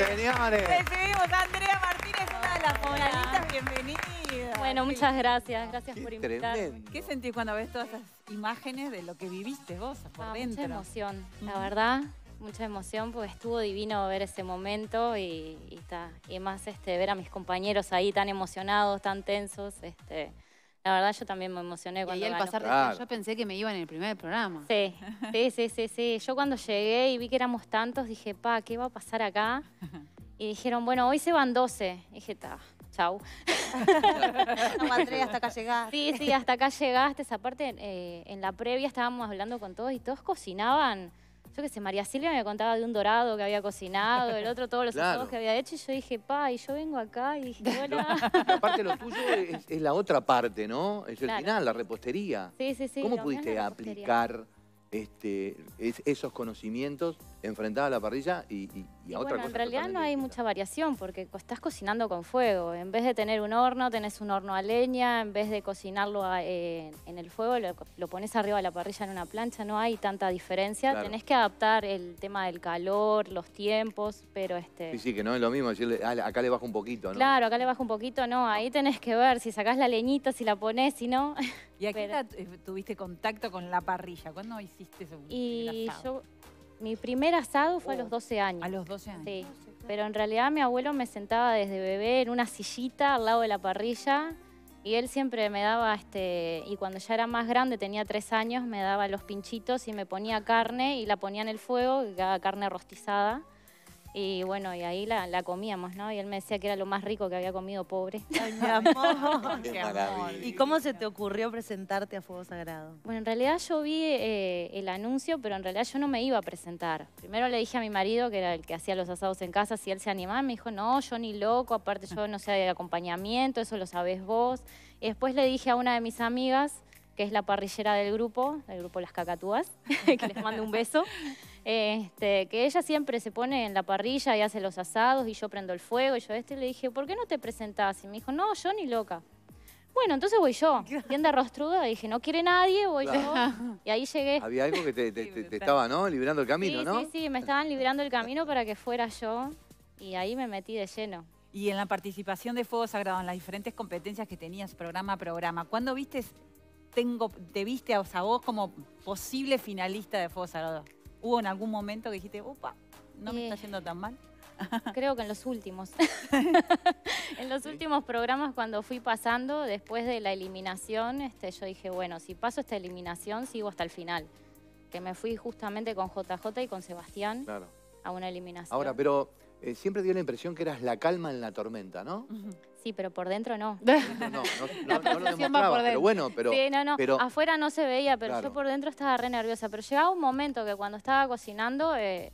señores. Recibimos a Andrea Martínez, una de las finalistas. Bienvenida. Bueno, muchas gracias. Gracias por invitarme. Tremendo. ¿Qué sentís cuando ves todas esas imágenes de lo que viviste vos por dentro? Mucha emoción, la verdad. Mucha emoción porque estuvo divino ver ese momento y más ver a mis compañeros ahí tan emocionados, tan tensos. La verdad yo también me emocioné cuando al ganó. pasar Claro. yo pensé que me iba en el primer programa. Sí. Yo cuando llegué y vi que éramos tantos, dije, ¿qué va a pasar acá? Y dijeron, bueno, hoy se van 12. Y dije, chau. No, Andrea, hasta acá llegaste. Sí, hasta acá llegaste. Aparte, en la previa estábamos hablando con todos y todos cocinaban. Yo qué sé, María Silvia me contaba de un dorado que había cocinado, el otro todos los asados que había hecho. Y yo dije, y yo vengo acá y dije, hola. Aparte lo tuyo es la otra parte, ¿no? Es el Claro. final, la repostería. Sí. ¿Cómo lo mío es pudiste la repostería. aplicar esos conocimientos enfrentados a la parrilla y a otra cosa? En realidad no totalmente hay distinta? mucha variación porque estás cocinando con fuego. En vez de tener un horno, tenés un horno a leña. En vez de cocinarlo en el fuego, lo pones arriba de la parrilla en una plancha. No hay tanta diferencia. Claro. Tenés que adaptar el tema del calor, los tiempos, pero Sí, que no es lo mismo decirle, acá le bajo un poquito, ¿no? Claro, acá le bajo un poquito, no. Ahí tenés que ver si sacás la leñita, si la ponés, si no. ¿Y a qué edad tuviste contacto con la parrilla? ¿Cuándo hiciste eso? Y mi primer asado fue a los 12 años. A los 12 años. Sí, pero en realidad mi abuelo me sentaba desde bebé en una sillita al lado de la parrilla y él siempre me daba, y cuando ya era más grande, tenía 3 años, me daba los pinchitos y me ponía carne y la ponía en el fuego, y quedaba carne rostizada. Y bueno, y ahí la comíamos, ¿no? Y él me decía que era lo más rico que había comido pobre. Ay, mi amor. Qué maravilla. ¿Y cómo se te ocurrió presentarte a Fuego Sagrado? Bueno, en realidad yo vi el anuncio, pero en realidad yo no me iba a presentar. Primero le dije a mi marido, que era el que hacía los asados en casa, si él se animaba. Me dijo, no, yo ni loco, aparte yo no sé de acompañamiento, eso lo sabés vos. Y después le dije a una de mis amigas, que es la parrillera del grupo Las Cacatúas, que les mando un beso, que ella siempre se pone en la parrilla y hace los asados y yo prendo el fuego y yo le dije, ¿por qué no te presentás? Y me dijo, no, yo ni loca. Bueno, entonces voy yo. Tienda rostruda, dije, no quiere nadie, voy yo. Y ahí llegué. Había algo que te estaba, ¿no? Liberando el camino, ¿no? Sí, me estaban librando el camino para que fuera yo y ahí me metí de lleno. Y en la participación de Fuego Sagrado, en las diferentes competencias que tenías programa a programa, ¿cuándo te viste a vos como posible finalista de Fuego Sagrado? ¿Hubo en algún momento que dijiste, opa, no me está yendo tan mal? Creo que en los últimos. En los últimos programas cuando fui pasando, después de la eliminación, yo dije, bueno, si paso esta eliminación, sigo hasta el final. Que me fui justamente con JJ y con Sebastián a una eliminación. Ahora, pero siempre dio la impresión que eras la calma en la tormenta, ¿no? Sí, pero por dentro no. No lo demostraba, pero bueno, Sí, pero afuera no se veía, pero claro. yo por dentro estaba re nerviosa. Pero llegaba un momento que cuando estaba cocinando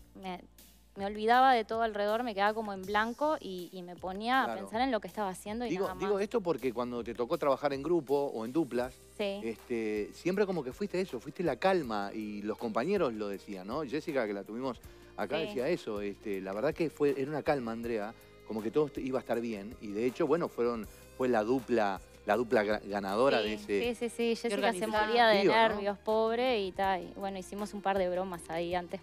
me olvidaba de todo alrededor, me quedaba como en blanco y me ponía a pensar en lo que estaba haciendo y nada más. Digo esto porque cuando te tocó trabajar en grupo o en duplas, siempre como que fuiste eso, fuiste la calma y los compañeros lo decían, ¿no? Jessica, que la tuvimos acá, decía eso. La verdad que era una calma, Andrea, como que todo iba a estar bien y de hecho, bueno, fue la dupla ganadora de ese... Sí, Jessica se moría de nervios, pobre, y bueno, hicimos un par de bromas ahí antes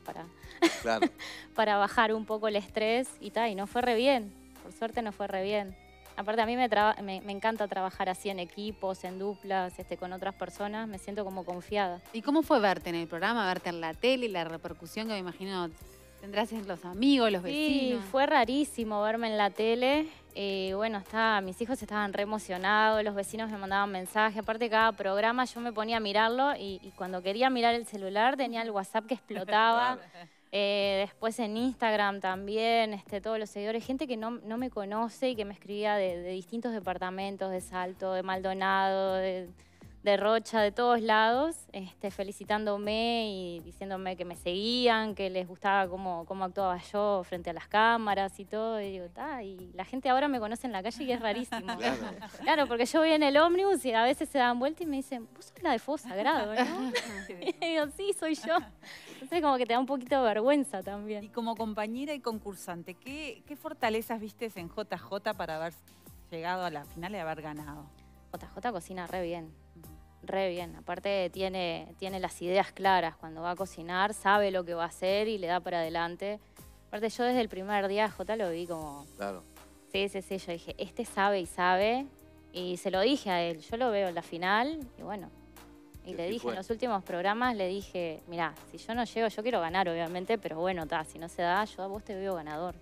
para bajar un poco el estrés y no fue re bien, por suerte no fue re bien. Aparte a mí me encanta trabajar así en equipos, en duplas, con otras personas, me siento como confiada. ¿Y cómo fue verte en el programa, verte en la tele, la repercusión que me imagino tendrás en los amigos, los vecinos? Sí, fue rarísimo verme en la tele. Bueno, mis hijos estaban re emocionados, los vecinos me mandaban mensajes. Aparte, cada programa yo me ponía a mirarlo y cuando quería mirar el celular tenía el WhatsApp que explotaba. Después en Instagram también, todos los seguidores, gente que no me conoce y que me escribía de distintos departamentos, de Salto, de Maldonado, de Rocha, de todos lados, felicitándome y diciéndome que me seguían, que les gustaba cómo actuaba yo frente a las cámaras y todo. Y digo, y la gente ahora me conoce en la calle y es rarísimo. Claro, porque yo voy en el ómnibus y a veces se dan vuelta y me dicen, vos sos la de Fuego Sagrado, ¿no? Y digo, sí, soy yo. Entonces como que te da un poquito de vergüenza también. Y como compañera y concursante, ¿qué fortalezas vistes en JJ para haber llegado a la final y haber ganado? JJ cocina re bien. Re bien, aparte tiene las ideas claras. Cuando va a cocinar sabe lo que va a hacer y le da para adelante. Aparte yo desde el primer día a Jota lo vi como... Claro. Sí, yo dije, este sabe y sabe. Y se lo dije a él, yo lo veo en la final y bueno. Y le dije en los últimos programas, le dije, mirá, si yo no llego, yo quiero ganar obviamente, pero bueno, si no se da, yo a vos te veo ganador.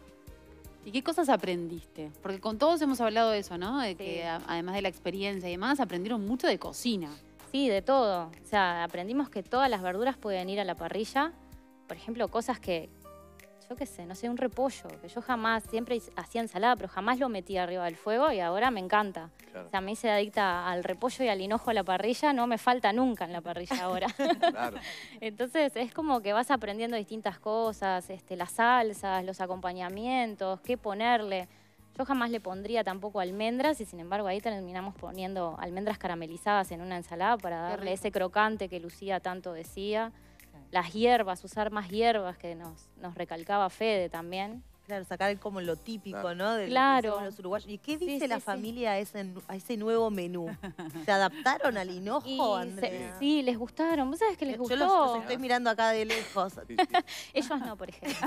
¿Y qué cosas aprendiste? Porque con todos hemos hablado de eso, ¿no? De que además de la experiencia y demás, aprendieron mucho de cocina. Sí, de todo. O sea, aprendimos que todas las verduras pueden ir a la parrilla. Por ejemplo, cosas que, yo qué sé, no sé, un repollo, que yo jamás, siempre hacía ensalada, pero jamás lo metía arriba del fuego y ahora me encanta. Claro. O sea, me hice adicta al repollo y al hinojo a la parrilla, no me falta nunca en la parrilla ahora. Claro. Entonces es como que vas aprendiendo distintas cosas, las salsas, los acompañamientos, qué ponerle. Yo jamás le pondría tampoco almendras y sin embargo ahí terminamos poniendo almendras caramelizadas en una ensalada para darle ese crocante que Lucía tanto decía. Las hierbas, usar más hierbas que nos recalcaba Fede también. Claro, sacar como lo típico, ¿no? De los uruguayos. ¿Y qué dice la familia a ese nuevo menú? ¿Se adaptaron al hinojo, Andrea? Sí, les gustaron. ¿Vos sabés que les gustó? Yo los estoy mirando acá de lejos. Sí. Ellos no, por ejemplo.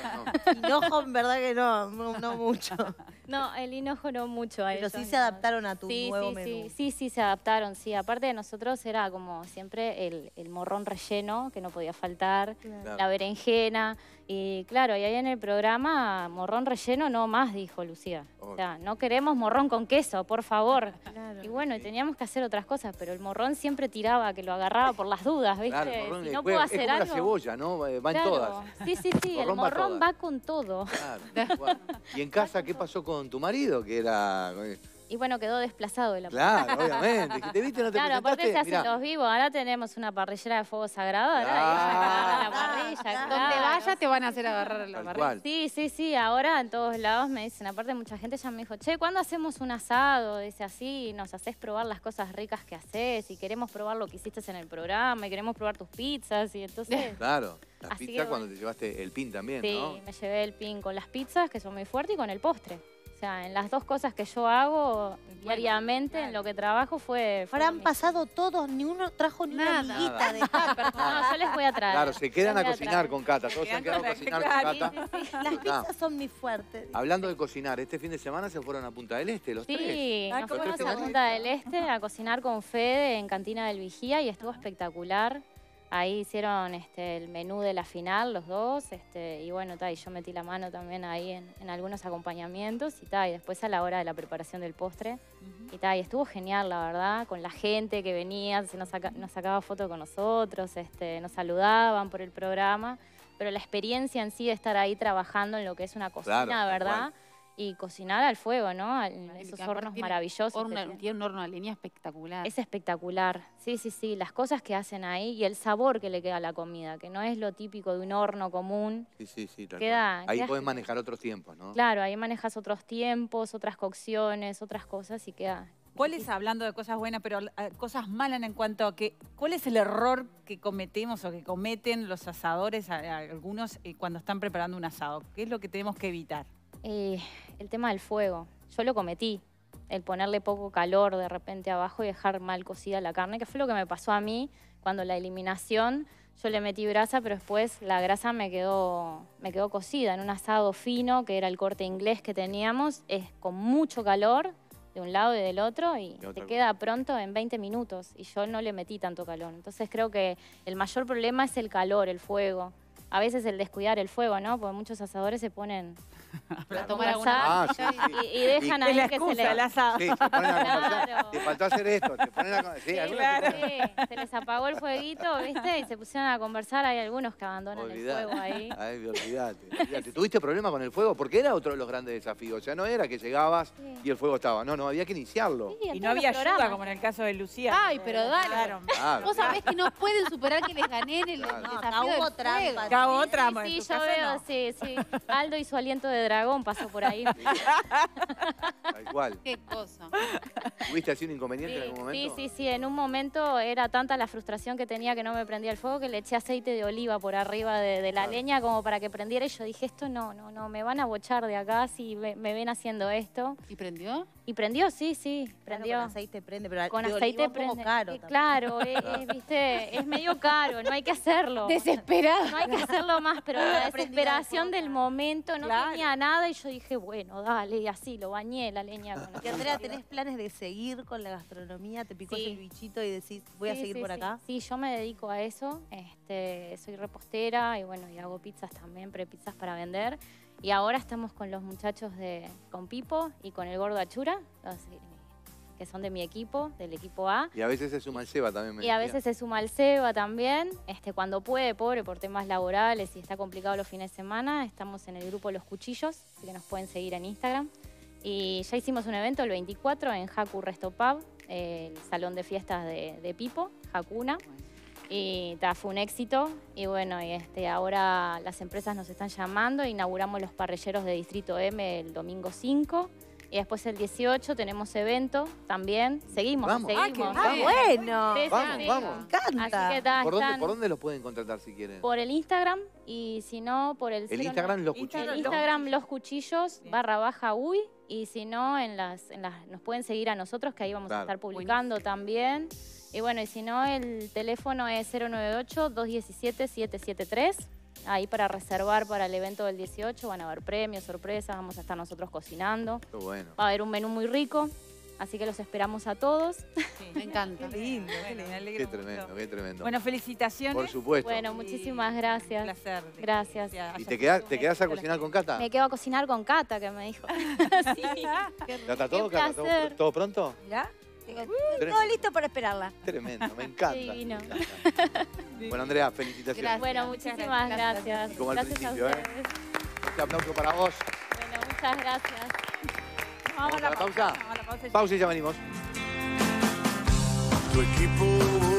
Hinojo, en verdad que no mucho. No, el hinojo no mucho a ellos. Pero sí se adaptaron a tu nuevo menú. Sí, se adaptaron, sí. Aparte de nosotros era como siempre el morrón relleno, que no podía faltar, la berenjena. Y claro, y ahí en el programa, morrón relleno no más, dijo Lucía. O sea, no queremos morrón con queso, por favor. Claro. Y bueno, y teníamos que hacer otras cosas, pero el morrón siempre tiraba, que lo agarraba por las dudas, ¿viste? Claro, si no puedo hacer algo... Es como la cebolla, ¿no? Va en todas. Sí, el morrón va con todo. Claro. ¿Y en casa qué pasó con tu marido? Que era... Y bueno, quedó desplazado de la parrilla. Claro, obviamente. ¿Te viste, no te claro, aparte se hacen los vivos. Ahora tenemos una parrillera de fuego sagrado. Ahora ella agarra la parrilla. Claro. Donde vayas te van a hacer agarrar la parrilla. Sí. Ahora en todos lados me dicen, aparte mucha gente ya me dijo, che, ¿cuándo hacemos un asado? Dice así, nos haces probar las cosas ricas que haces y queremos probar lo que hiciste en el programa y queremos probar tus pizzas y entonces... Claro, las pizzas cuando te llevaste el pin también, ¿no? Sí, me llevé el pin con las pizzas, que son muy fuertes, y con el postre. O sea, en las dos cosas que yo hago diariamente, en lo que trabajo fue... Ahora han pasado todos, ni uno trajo ni una amiguita de Cata. No, yo les voy a traer. Claro, se quedan a cocinar con Cata, todos se han quedado a cocinar con Cata. Las pizzas son muy fuertes. Hablando de cocinar, este fin de semana se fueron a Punta del Este, los tres. Sí, nos fuimos a Punta del Este a cocinar con Fede en Cantina del Vigía y estuvo espectacular. Ahí hicieron el menú de la final, los dos, y bueno, y yo metí la mano también ahí en algunos acompañamientos, y después a la hora de la preparación del postre, y estuvo genial, la verdad, con la gente que venía, nos sacaba fotos con nosotros, nos saludaban por el programa, pero la experiencia en sí de estar ahí trabajando en lo que es una cocina, ¿verdad? Y cocinar al fuego, ¿no? En esos hornos maravillosos. Tiene un horno a leña espectacular. Es espectacular, sí. Las cosas que hacen ahí y el sabor que le queda a la comida, que no es lo típico de un horno común. Sí, ahí podés manejar otros tiempos, ¿no? Claro, ahí manejas otros tiempos, otras cocciones, otras cosas y queda... ¿Cuál es, hablando de cosas buenas, pero cosas malas en cuanto a que, cuál es el error que cometemos o que cometen los asadores, algunos, cuando están preparando un asado? ¿Qué es lo que tenemos que evitar? El tema del fuego. Yo lo cometí. El ponerle poco calor de repente abajo y dejar mal cocida la carne, que fue lo que me pasó a mí cuando la eliminación, yo le metí grasa, pero después la grasa me quedó cocida en un asado fino, que era el corte inglés que teníamos, es con mucho calor de un lado y del otro y te queda pronto en 20 minutos y yo no le metí tanto calor. Entonces creo que el mayor problema es el calor, el fuego. A veces el descuidar el fuego, ¿no? Porque muchos asadores se ponen a tomar alguna y dejan ahí que se les... Sí, se ponen a conversar. Te faltó hacer esto, te ponen a... Sí, se les apagó el fueguito, ¿viste? Y se pusieron a conversar. Hay algunos que abandonan el fuego ahí. Ay, olvídate. ¿Tuviste problema con el fuego? Porque era otro de los grandes desafíos. O sea, no era que llegabas y el fuego estaba. No, había que iniciarlo. Y no había ayuda, como en el caso de Lucía. Ay, pero dale. Claro. Vos sabés que no pueden superar que les gané en el desafío del fuego. Sí, yo veo, sí. Aldo y su aliento de dragón pasó por ahí. Tal cual. Qué cosa. ¿Tuviste así un inconveniente en algún momento? Sí. En un momento era tanta la frustración que tenía que no me prendía el fuego que le eché aceite de oliva por arriba de la leña como para que prendiera y yo dije, esto no, me van a bochar de acá si me ven haciendo esto. ¿Y prendió? Y prendió, sí, prendió. Claro, con aceite prende, pero con aceite prende. Caro claro, viste, es medio caro, no hay que hacerlo. Desesperado. No hay que hacerlo más, pero la desesperación del momento, no tenía nada y yo dije, bueno, dale, y así, lo bañé la leña. Y Andrea, ¿tenés planes de seguir con la gastronomía? ¿Te picó ese bichito y decís, voy a seguir por acá? Sí, yo me dedico a eso, soy repostera y bueno, y hago pizzas también, prepizzas para vender. Y ahora estamos con los muchachos con Pipo y con el Gordo Achura, que son de mi equipo, del equipo A. Y a veces se suma el Seba también. Y a veces se suma el Seba también. Cuando puede, pobre, por temas laborales y está complicado los fines de semana, estamos en el grupo Los Cuchillos, así que nos pueden seguir en Instagram. Y ya hicimos un evento el 24 en Haku Resto Pub, el salón de fiestas de Pipo, Hakuna. Y fue un éxito y bueno, ahora las empresas nos están llamando, inauguramos los parrilleros de Distrito M el domingo 5 y después el 18 tenemos evento también, seguimos. ¡Ah, bueno! Vamos. Me encanta. ¿Por dónde los pueden contratar si quieren? Por el Instagram y si no por el... Instagram Los Cuchillos. El Instagram Los Cuchillos /uy y si no nos pueden seguir a nosotros que ahí vamos a estar publicando también. Y bueno, y si no, el teléfono es 098-217-773. Ahí para reservar para el evento del 18. Van a haber premios, sorpresas, vamos a estar nosotros cocinando. Qué bueno. Va a haber un menú muy rico, así que los esperamos a todos. Sí, me encanta. Qué lindo, me alegro tremendo, mucho. qué tremendo. Bueno, felicitaciones. Por supuesto. Bueno, muchísimas gracias. Un placer. Gracias. ¿Y te quedás a cocinar con Cata? Me quedo a cocinar con Cata, que me dijo. Sí. ¿Ya está todo, Cata? ¿Todo pronto? ¿Ya? Todo listo para esperarla. Tremendo, me encanta. Divino. Me encanta. Bueno, Andrea, felicitaciones. Gracias. Bueno, muchísimas gracias. Como al Gracias a principio, ustedes. Un aplauso para vos. Bueno, muchas gracias. Vamos a la pausa. Pausa y ya venimos. Tu equipo